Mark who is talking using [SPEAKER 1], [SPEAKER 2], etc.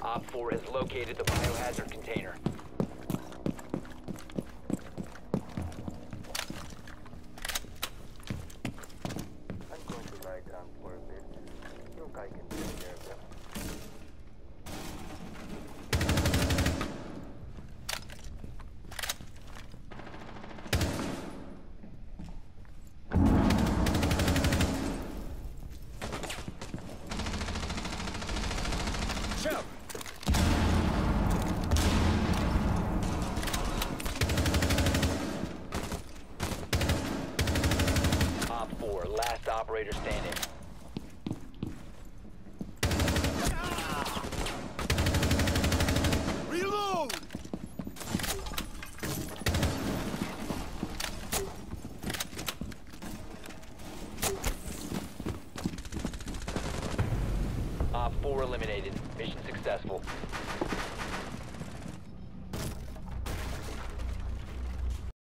[SPEAKER 1] Op 4 has located the biohazard container.
[SPEAKER 2] I'm going to lie down for a bit. Look, I can take care of them.
[SPEAKER 3] Shout!
[SPEAKER 1] Op 4, last operator standing.
[SPEAKER 3] Reload!
[SPEAKER 1] Op 4 eliminated. Mission successful.